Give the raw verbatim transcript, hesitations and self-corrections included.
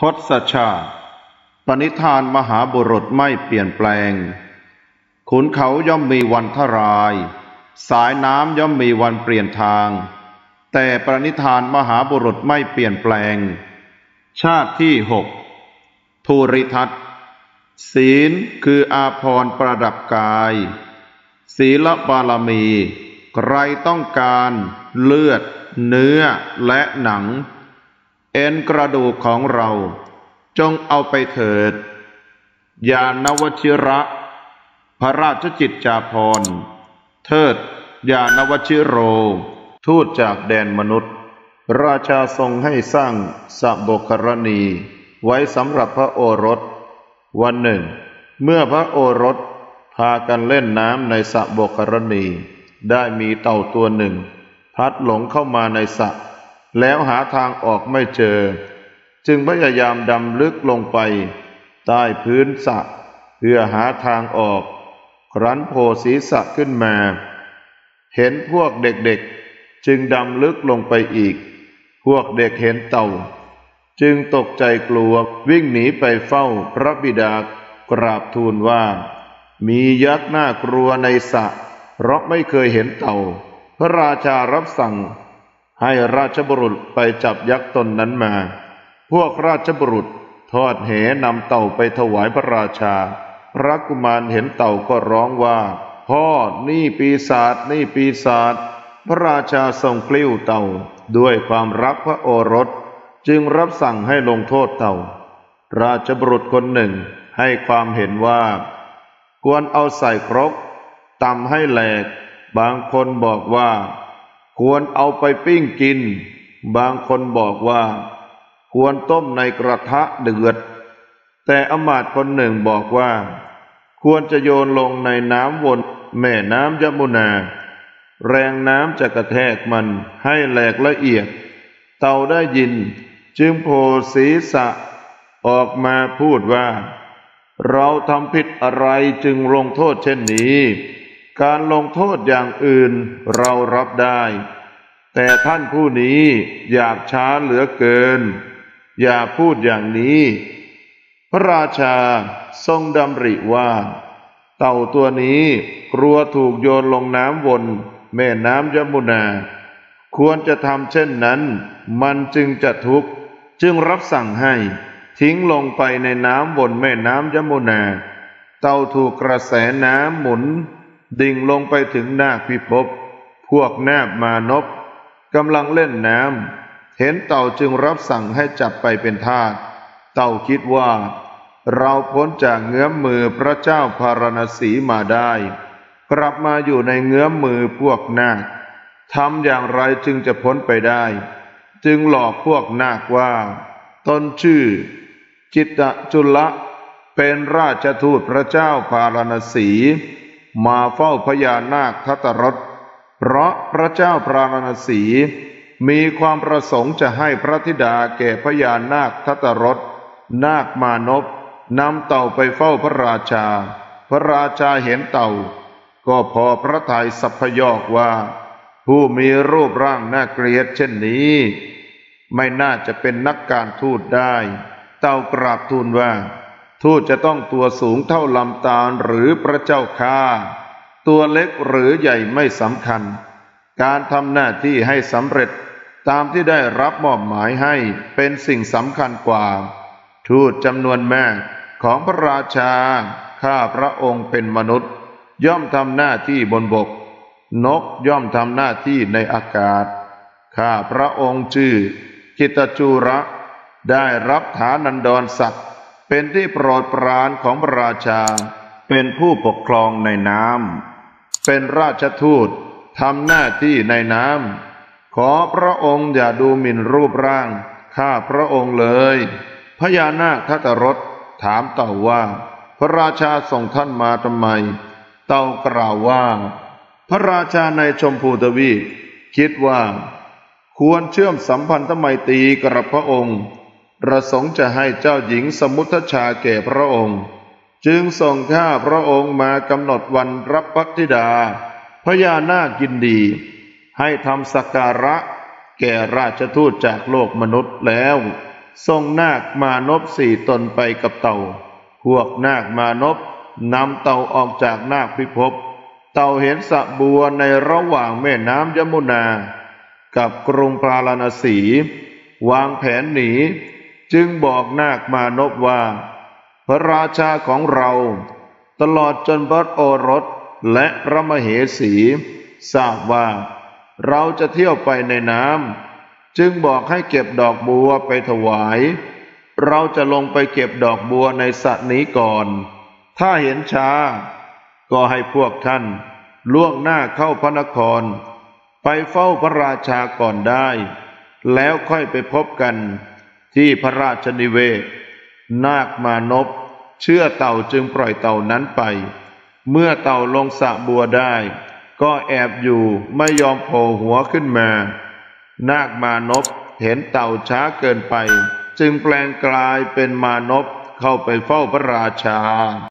ศชาติปณิธานมหาบุรุษไม่เปลี่ยนแปลงขุนเขาย่อมมีวันทรายสายน้ำย่อมมีวันเปลี่ยนทางแต่ปณิธานมหาบุรุษไม่เปลี่ยนแปลงชาติที่หกภูริทัตศีลคืออาภรณ์ประดับกายศีลบารมีใครต้องการเลือดเนื้อและหนังเอ็นกระดูกของเราจงเอาไปเถิดญาณวชิระพระราชจิตจาภรณ์เทิดญาณวชิโรทูตจากแดนมนุษย์ราชาทรงให้สร้างสะโบกรณีไว้สำหรับพระโอรสวันหนึ่งเมื่อพระโอรสพากันเล่นน้ำในสะโบกรณีได้มีเต่าตัวหนึ่งพลัดหลงเข้ามาในสระแล้วหาทางออกไม่เจอจึงพยายามดำลึกลงไปใต้พื้นสระเพื่อหาทางออกครั้นโผล่ศีรษะขึ้นมาเห็นพวกเด็กๆจึงดำลึกลงไปอีกพวกเด็กเห็นเต่าจึงตกใจกลัววิ่งหนีไปเฝ้าพระบิดากราบทูลว่ามียักษ์น่ากลัวในสระเพราะไม่เคยเห็นเต่าพระราชารับสั่งให้ราชบุรุษไปจับยักษ์ตนนั้นมาพวกราชบุรุษทอดแหนำเต่าไปถวายพระราชาพระกุมารเห็นเต่าก็ร้องว่าพ่อนี่ปีศาจนี่ปีศาจพระราชาทรงกลิ้วเต่าด้วยความรักพระโอรสจึงรับสั่งให้ลงโทษเต่าราชบุรุษคนหนึ่งให้ความเห็นว่าควรเอาใส่ครกตำให้แหลกบางคนบอกว่าควรเอาไปปิ้งกินบางคนบอกว่าควรต้มในกระทะเดือดแต่อมาตย์คนหนึ่งบอกว่าควรจะโยนลงในน้ำวนแม่น้ำยมุนาแรงน้ำจะกระแทกมันให้แหลกละเอียดเต่าได้ยินจึงโผล่ศีรษะออกมาพูดว่าเราทำผิดอะไรจึงลงโทษเช่นนี้การลงโทษอย่างอื่นเรารับได้แต่ท่านผู้นี้อยากช้าเหลือเกินอย่าพูดอย่างนี้พระราชาทรงดำริว่าเต่าตัวนี้กลัวถูกโยนลงน้ำวนแม่น้ำยมุนาควรจะทำเช่นนั้นมันจึงจะทุกข์จึงรับสั่งให้ทิ้งลงไปในน้ำวนแม่น้ำยมุนาเต่าถูกกระแสน้ำหมุนดิ่งลงไปถึงนาคพิภพพวกนาคมานพกำลังเล่นน้ำเห็นเต่าจึงรับสั่งให้จับไปเป็นทาสเต่าคิดว่าเราพ้นจากเงื้อมมือพระเจ้าพาราณสีมาได้กลับมาอยู่ในเงื้อมมือพวกนาคทำอย่างไรจึงจะพ้นไปได้จึงหลอกพวกนาคว่าตนชื่อจิตตจุลเป็นราชทูตพระเจ้าพาราณสีมาเฝ้าพญานาคทัตตรสเพราะพระเจ้าพาราณสีมีความประสงค์จะให้พระธิดาแก่พญานาคทัตตรสนาคมานพนำเต่าไปเฝ้าพระราชาพระราชาเห็นเต่าก็พอพระทัยสัพพยอกว่าผู้มีรูปร่างน่าเกลียดเช่นนี้ไม่น่าจะเป็นนักการทูตได้เต่ากราบทูลว่าทูตจะต้องตัวสูงเท่าลำตาลหรือพระเจ้าข้าตัวเล็กหรือใหญ่ไม่สำคัญการทำหน้าที่ให้สำเร็จตามที่ได้รับมอบหมายให้เป็นสิ่งสำคัญกว่าทูตจำนวนมากของพระราชาข้าพระองค์เป็นมนุษย์ย่อมทำหน้าที่บนบกนกย่อมทำหน้าที่ในอากาศข้าพระองค์ชื่อจิตจูระได้รับฐานันดรศักดิ์เป็นที่โปรดปรานของพระราชาเป็นผู้ปกครองในน้ำเป็นราชทูตทำหน้าที่ในน้ำขอพระองค์อย่าดูหมิ่นรูปร่างข้าพระองค์เลยพญานาคทัตตรสถามเต่าว่าพระราชาส่งท่านมาทำไมเต่ากล่าวว่าพระราชาในชมพูทวีปคิดว่าควรเชื่อมสัมพันธไมตรีกับพระองค์ประสงค์จะให้เจ้าหญิงสมุทชาแก่พระองค์จึงส่งข้าพระองค์มากำหนดวันรับพระธิดาพญานาคยินดีให้ทำสักการะแก่ราชทูตจากโลกมนุษย์แล้วส่งนาคมานพสี่ตนไปกับเต่าพวกนาคมานพนำเต่าออกจากนาคพิภพเต่าเห็นสระบัวในระหว่างแม่น้ำยมุนากับกรุงปาราณสี วางแผนหนีจึงบอกนาคมานพว่าพระราชาของเราตลอดจนพระโอรสและพระมเหสีทราบว่าเราจะเที่ยวไปในน้ำจึงบอกให้เก็บดอกบัวไปถวายเราจะลงไปเก็บดอกบัวในสระนี้ก่อนถ้าเห็นช้าก็ให้พวกท่านล่วงหน้าเข้าพระนครไปเฝ้าพระราชาก่อนได้แล้วค่อยไปพบกันที่พระราชนิเวศน์นาคมานพเชื่อเต่าจึงปล่อยเต่านั้นไปเมื่อเต่าลงสระบัวได้ก็แอบอยู่ไม่ยอมโผล่หัวขึ้นมานาคมานพเห็นเต่าช้าเกินไปจึงแปลงกลายเป็นมานพเข้าไปเฝ้าพระราชา